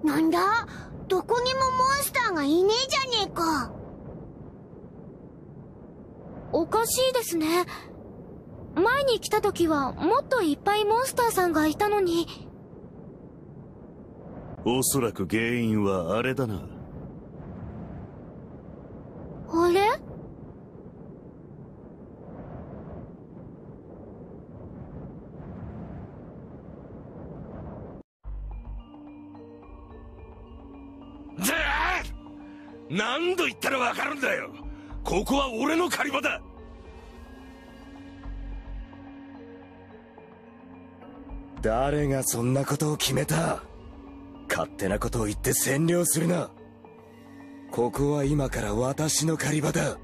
なんだ？どこにもモンスターがいねえじゃねえか。 おかしいですね。前に来た時はもっといっぱいモンスターさんがいたのに。 おそらく原因はあれだな。 あれ？ 何度言ったらわかるんだよ。ここは俺の狩り場だ。 誰がそんなことを決めた？勝手なことを言って占領するな。ここは今から私の狩り場だ。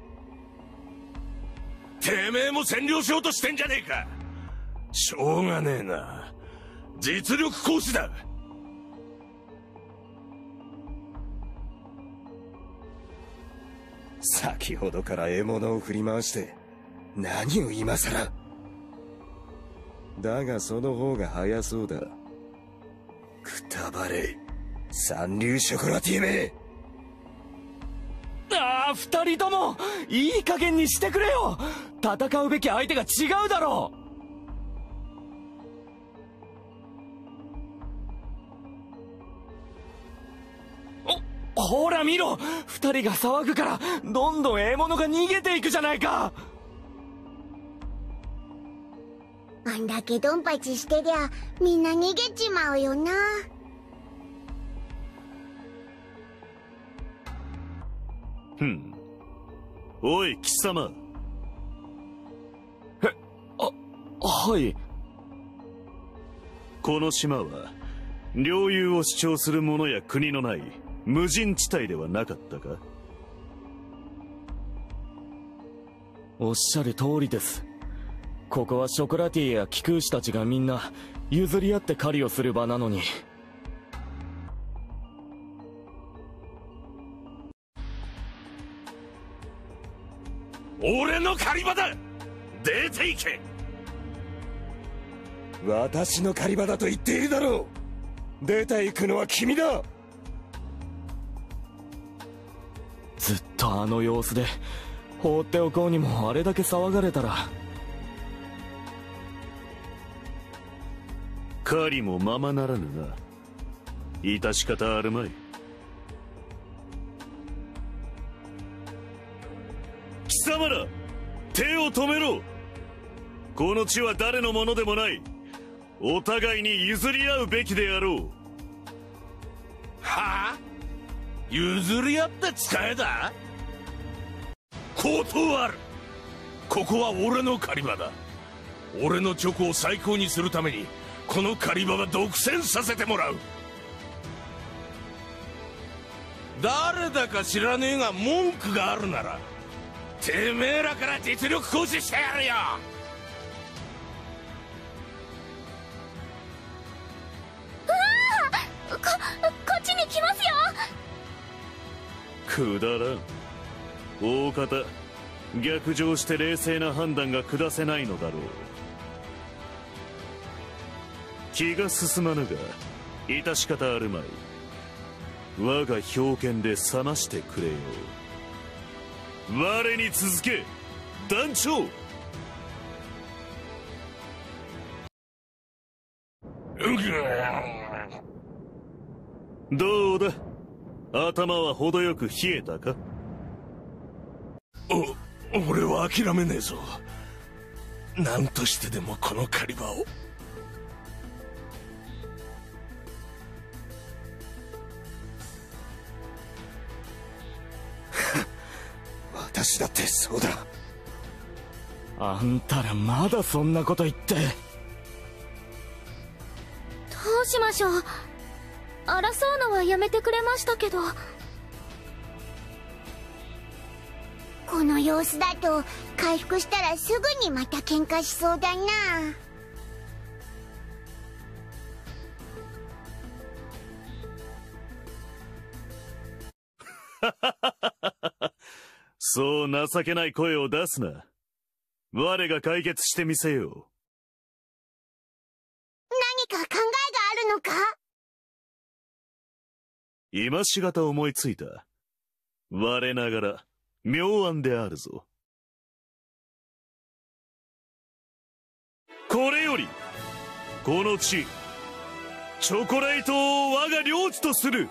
てめえも占領しようとしてんじゃねえか。しょうがねえな。実力行使だ。 先ほどから獲物を振り回して何を今さら。だがその方が早そうだ。くたばれ三流ショコラティめ。 ああ、二人ともいい加減にしてくれよ。戦うべき相手が違うだろう。ほら見ろ、二人が騒ぐからどんどん獲物が逃げていくじゃないか。 あんだけドンパチしてりゃみんな逃げちまうよな。 おい貴様。 はい。 この島は領有を主張する者や国のない無人地帯ではなかったか？ おっしゃる通りです。ここはショコラティエや貴空士たちがみんな譲り合って狩りをする場なのに。 俺の狩り場だ。出て行け。 私の狩り場だと言っているだろう。出て行くのは君だ。 ずっとあの様子で放っておこうにもあれだけ騒がれたら。 狩りもままならぬな。致し方あるまい。貴様ら手を止めろ。この地は誰のものでもない。お互いに譲り合うべきであろう。 はあ？譲り合って使えだ？断る。ここは俺の狩り場だ。俺のチョコを最高にするためにこの狩り場は独占させてもらう。誰だか知らねえが文句があるならてめえらから実力行使してやるよ。 こっちに来ますよ。 くだらん。大方逆上して冷静な判断が下せないのだろう。気が進まぬが致し方あるまい。我が氷剣で覚ましてくれよ。我に続け団長。どうだ、頭は程よく冷えたか？ 俺は諦めねえぞ。何としてでもこの狩り場を。 私だってそうだ。 あんたらまだそんなこと言って。 どうしましょう。争うのはやめてくれましたけど。 この様子だと回復したらすぐにまた喧嘩しそうだな。 そう情けない声を出すな。我が解決してみせよう。 何か考えがあるのか？ 今しがた思いついた。我ながら妙案であるぞ。これよりこの地チョコレートを我が領地とする。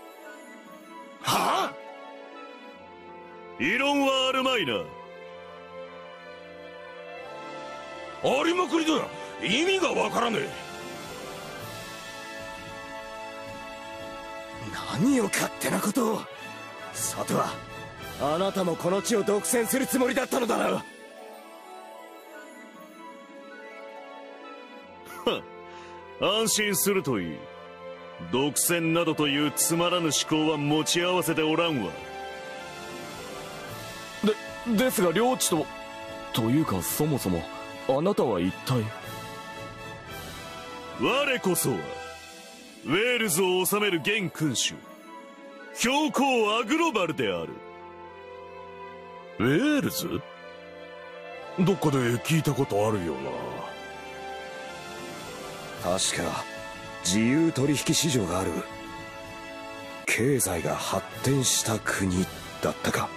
はあ？ 異論はあるまいな。 ありまくりだ。意味がわからねえ。 何を勝手なことを。さてはあなたもこの地を独占するつもりだったのだな。 はっ、安心するといい。独占などというつまらぬ思考は持ち合わせておらんわ。 ですが領地というか、そもそもあなたは一体。 我こそはウェールズを治める現君主教皇アグロバルである。 ウェールズ？どっかで聞いたことあるよな。 確か自由取引市場がある経済が発展した国だったか。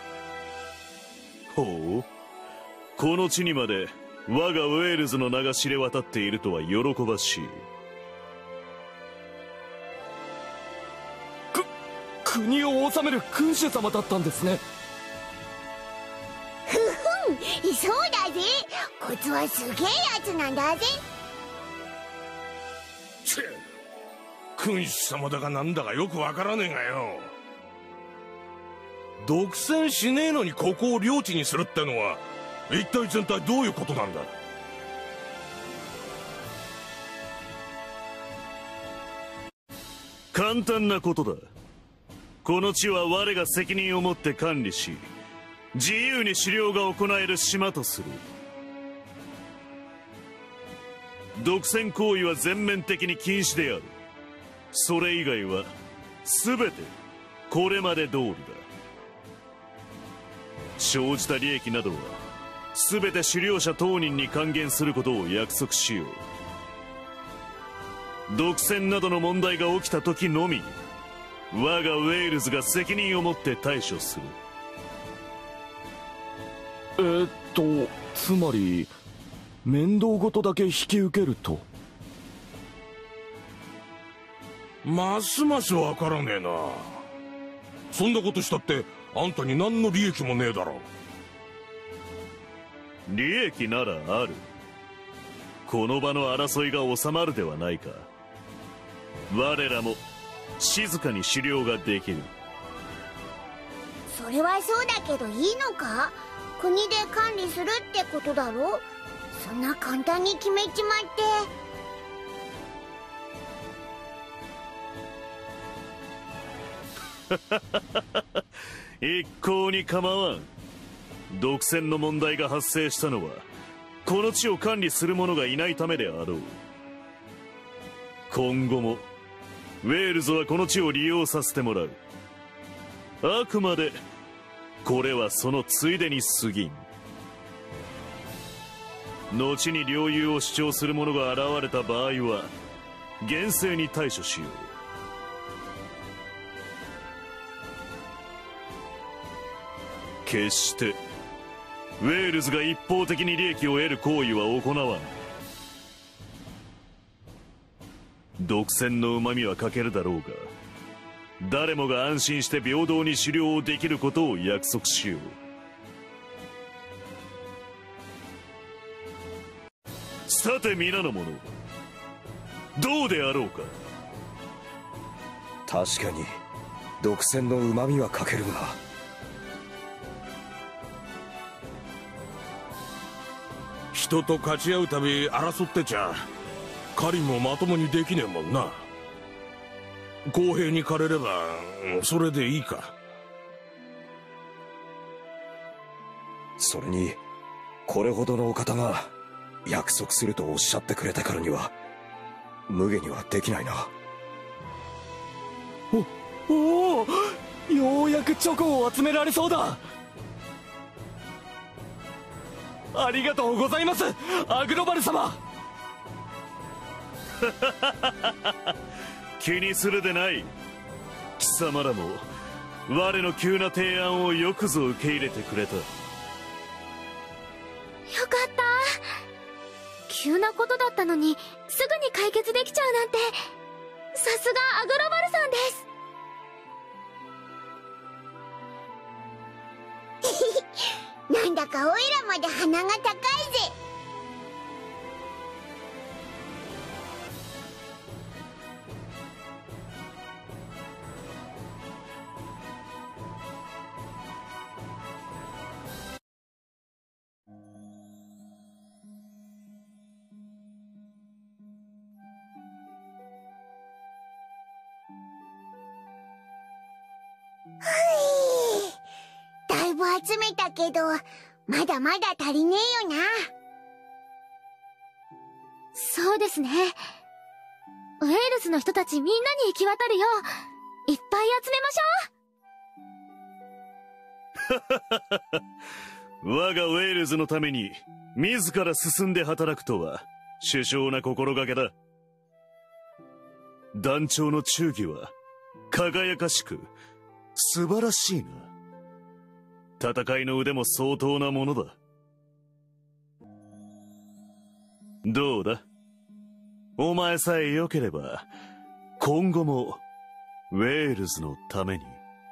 ほう、この地にまで我がウェールズの名が知れ渡っているとは喜ばしい。 国を治める君主様だったんですね。 ふふん、そうだぜ。こいつはすげえやつなんだぜ。 チェッ、君主様だかなんだかよくわからねえがよ。独占しねえのにここを領地にするってのは一体全体どういうことなんだ。 簡単なことだ。この地は我が責任を持って管理し、自由に狩猟が行える島とする。独占行為は全面的に禁止である。それ以外は全てこれまで通りだ。生じた利益などは全て狩猟者当人に還元することを約束しよう。独占などの問題が起きた時のみ我がウェールズが責任を持って対処する。 つまり面倒事だけ引き受けると。 ますますわからねえな。そんなことしたってあんたに何の利益もねえだろ。 利益ならある。この場の争いが収まるではないか。我らも静かに狩猟ができる。 それはそうだけどいいのか？国で管理するってことだろ？そんな簡単に決めちまって。 一向に構わん。独占の問題が発生したのはこの地を管理する者がいないためであろう。今後もウェールズはこの地を利用させてもらう。あくまでこれはそのついでに過ぎん。後に領有を主張する者が現れた場合は厳正に対処しよう。決してウェールズが一方的に利益を得る行為は行わん。独占の旨味は欠けるだろうが、誰もが安心して平等に狩猟をできることを約束しよう。さて皆の者、どうであろうか。 確かに独占の旨味は欠けるが、 人と勝ち合うたび争ってちゃ狩りもまともにできねえもんな。公平に狩れればそれでいいか。 それにこれほどのお方が約束するとおっしゃってくれたからには無下にはできないな。 おお、ようやくチョコを集められそうだ。ありがとうございます、アグロバル様。 気にするでない。 貴様らも我の急な提案をよくぞ受け入れてくれた。 よかった。急なことだったのにすぐに解決できちゃうなんて、さすがアグロバルさんです。 なんだかオイラまで鼻が高いぜ。だいぶ集めたけど、まだまだ足りねえよな。 そうですね。ウェールズの人たちみんなに行き渡るよういっぱい集めましょう。我がウェールズのために自ら進んで働くとは殊勝な心がけだ。団長の忠義は輝かしく素晴らしいな。戦いの腕も相当なものだ。どうだ、お前さえ良ければ今後もウェールズのために。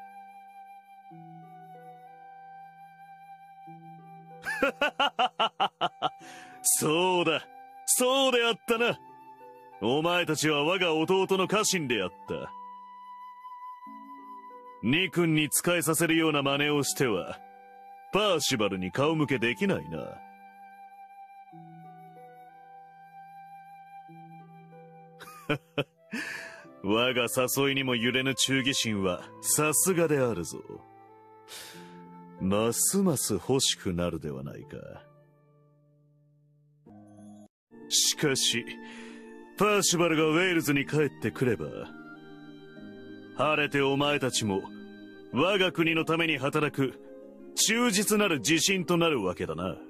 そうだ、そうであったな。お前たちは我が弟の家臣であった。ニ君に仕えさせるような真似をしてはパーシバルに顔向けできないな。我が誘いにも揺れぬ忠義心はさすがであるぞ。ますます欲しくなるではないか。しかしパーシバルがウェールズに帰ってくれば、晴れてお前たちも我が国のために働く忠実なる自信となるわけだな。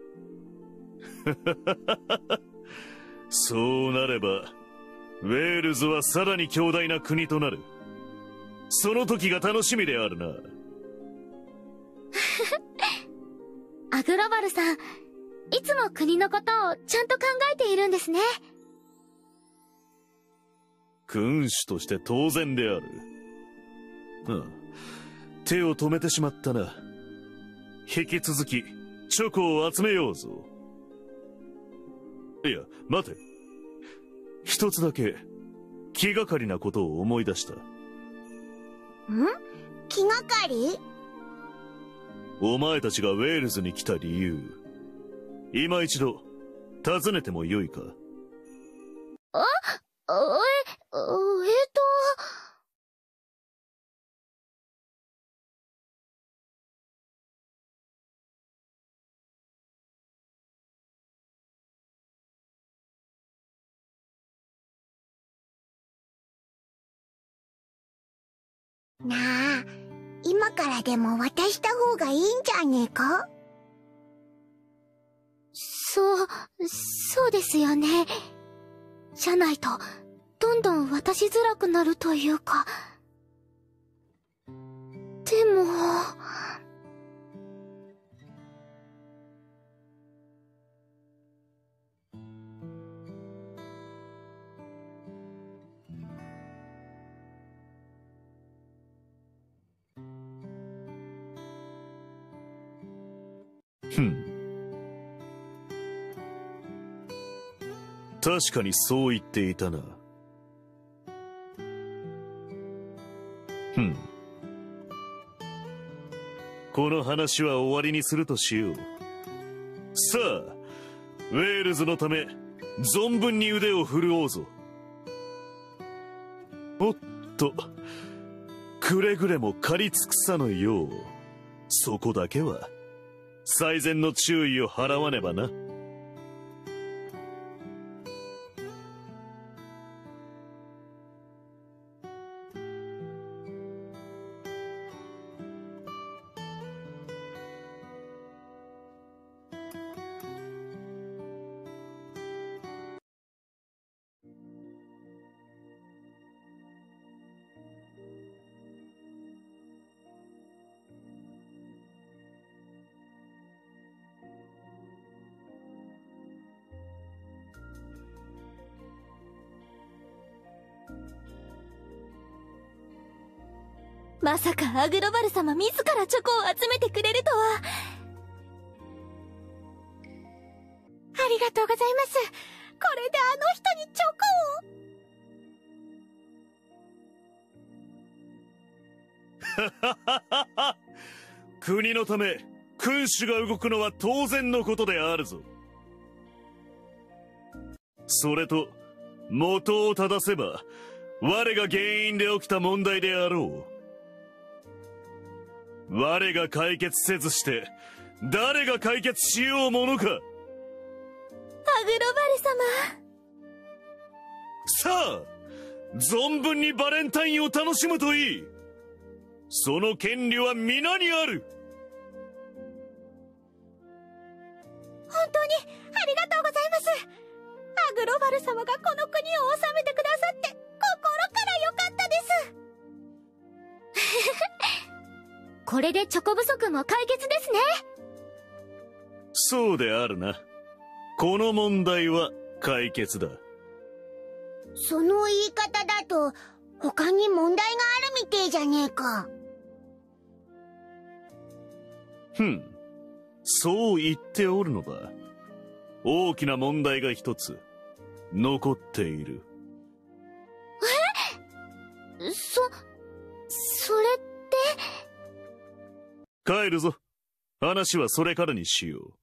そうなればウェールズはさらに強大な国となる。その時が楽しみであるな。 アグロバルさん、いつも国のことをちゃんと考えているんですね。 君主として当然である。手を止めてしまったな。引き続きチョコを集めようぞ。いや待て、一つだけ気がかりなことを思い出した。 気がかり？ お前たちがウェールズに来た理由、今一度尋ねてもよいか？ なあ、今からでも渡した方がいいんじゃねえか？ そうですよね。じゃないとどんどん渡しづらくなるというか。でも確かにそう言っていたな。この話は終わりにするとしよう。さあ、ウェールズのため存分に腕を振るおうぞ。おっと、くれぐれも狩り尽くさぬよう、そこだけは最善の注意を払わねばな。 まさかアグロバル様自らチョコを集めてくれるとは。ありがとうございます。これであの人にチョコを。 国のため君主が動くのは当然のことであるぞ。それと元を正せば我が原因で起きた問題であろう。我が解決せずして誰が解決しようものか。 アグロバル様、さあ存分にバレンタインを楽しむといい。その権利は皆にある。 本当にありがとうございます。アグロバル様がこの国を治めてくださって心から良かったです。これでチョコ不足も解決ですね。 そうであるな。この問題は解決だ。 その言い方だと他に問題があるみてえじゃねえか。 そう言っておるのだ。大きな問題が一つ残っている。 それって帰るぞ。話はそれからにしよう。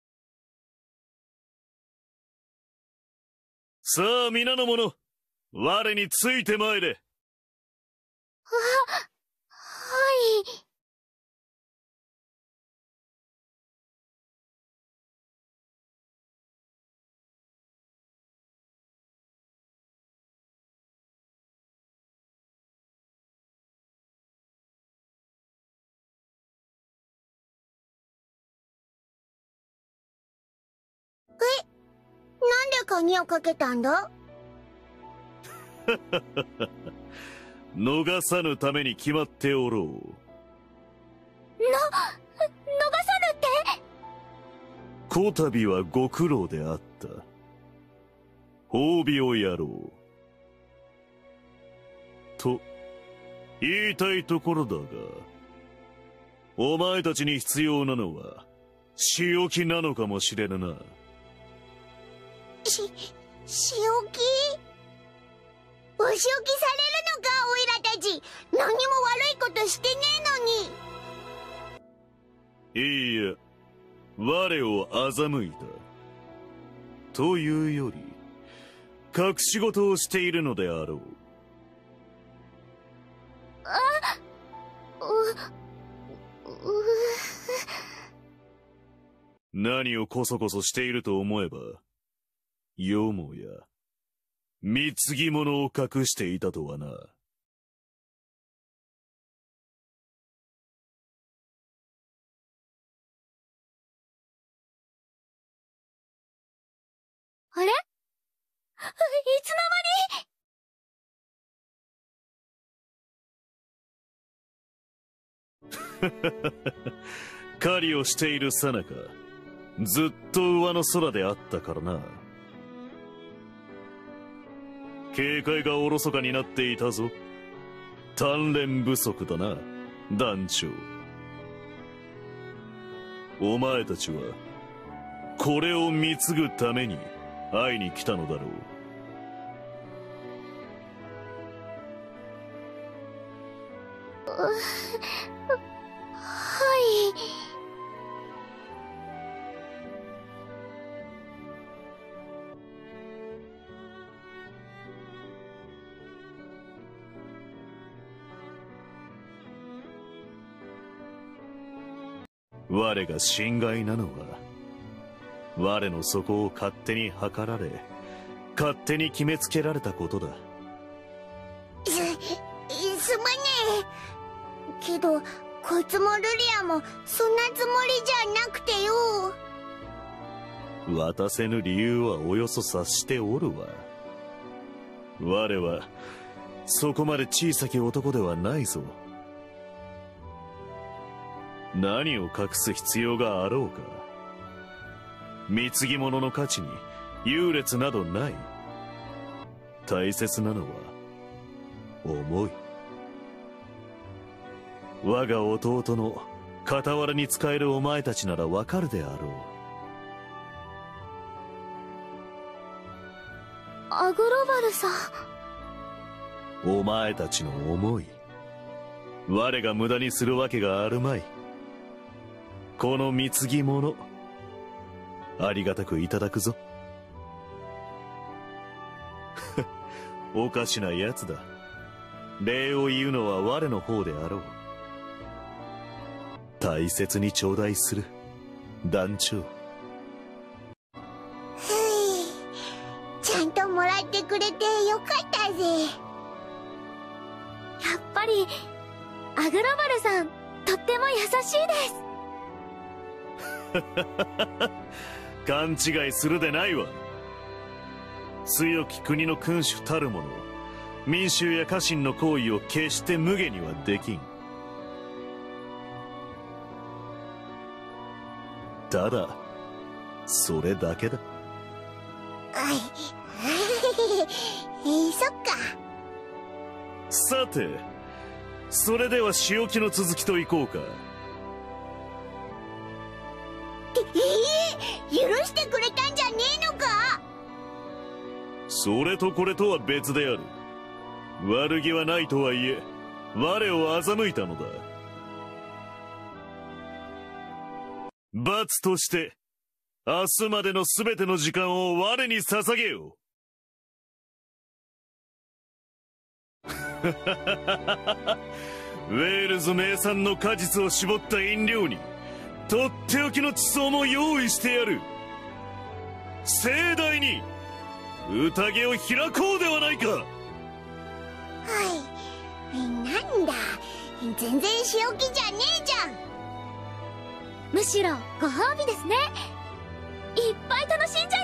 さあ皆の者、我についてまいれ。 はい。 なんで鍵をかけたんだ？ 逃さぬために決まっておろう。 逃さぬって？ こたびはご苦労であった。褒美をやろう。と言いたいところだが、お前たちに必要なのは仕置きなのかもしれぬな。 仕置き？お仕置きされるのか、おいらたち。何も悪いことしてねえのに。 いいや、我を欺いた。というより、隠し事をしているのであろう。何をこそこそしていると思えば、よもや貢ぎ物を隠していたとはな。 あれ？いつの間に？ 狩りをしているさなか、ずっと上の空であったからな。警戒がおろそかになっていたぞ。鍛錬不足だな、団長。お前たちはこれを貢ぐために会いに来たのだろう。 はい。 我が心外なのは、我の底を勝手に測られ、勝手に決めつけられたことだ。 すまねえけど、こいつもルリアもそんなつもりじゃなくてよ。 渡せぬ理由はおよそ察しておるわ。我はそこまで小さき男ではないぞ。何を隠す必要があろうか。貢ぎ物の価値に優劣などない。大切なのは思い。 我が弟の傍らに使えるお前たちならわかるであろう。アグロバルさん。 お前たちの思い、我が無駄にするわけがあるまい。この貢ぎ物、ありがたくいただくぞ。おかしなやつだ。礼を言うのは我の方であろう。大切に頂戴する、団長。 ちゃんともらってくれてよかったぜ。 やっぱりアグロバルさんとっても優しいです。 勘違いするでないわ。強き国の君主たる者、民衆や家臣の行為を決して無下にはできん。ただそれだけだ。 そっか。 さて、それでは仕置きの続きといこうか。 許してくれたんじゃねえのか。 それとこれとは別である。悪気はないとはいえ我を欺いたのだ。罰として明日までの全ての時間を我に捧げよう。ウェールズ名産の果実を絞った飲料にとっておきの地層も用意してやる。盛大に宴を開こうではないか。 はい、なんだ、全然仕置きじゃねえじゃん。 むしろご褒美ですね。いっぱい楽しんじゃ